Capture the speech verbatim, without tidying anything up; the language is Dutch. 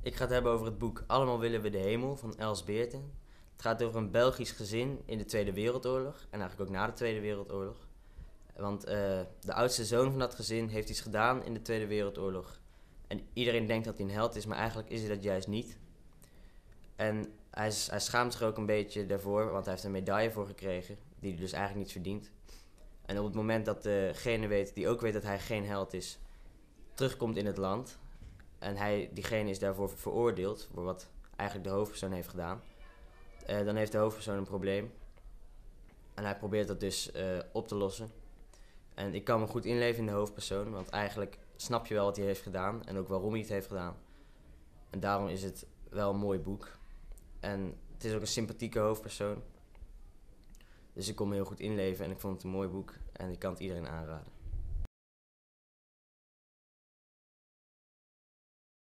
Ik ga het hebben over het boek Allemaal willen we de hemel van Els Beerten. Het gaat over een Belgisch gezin in de Tweede Wereldoorlog en eigenlijk ook na de Tweede Wereldoorlog. Want uh, de oudste zoon van dat gezin heeft iets gedaan in de Tweede Wereldoorlog. En iedereen denkt dat hij een held is, maar eigenlijk is hij dat juist niet. En hij, is, hij schaamt zich ook een beetje daarvoor, want hij heeft een medaille voor gekregen, die hij dus eigenlijk niet verdient. En op het moment dat degene weet, die ook weet dat hij geen held is, terugkomt in het land en hij, diegene is daarvoor veroordeeld voor wat eigenlijk de hoofdpersoon heeft gedaan, uh, dan heeft de hoofdpersoon een probleem. En hij probeert dat dus uh, op te lossen. En ik kan me goed inleven in de hoofdpersoon, want eigenlijk snap je wel wat hij heeft gedaan en ook waarom hij het heeft gedaan. En daarom is het wel een mooi boek. En het is ook een sympathieke hoofdpersoon. Dus ik kon me heel goed inleven en ik vond het een mooi boek en ik kan het iedereen aanraden.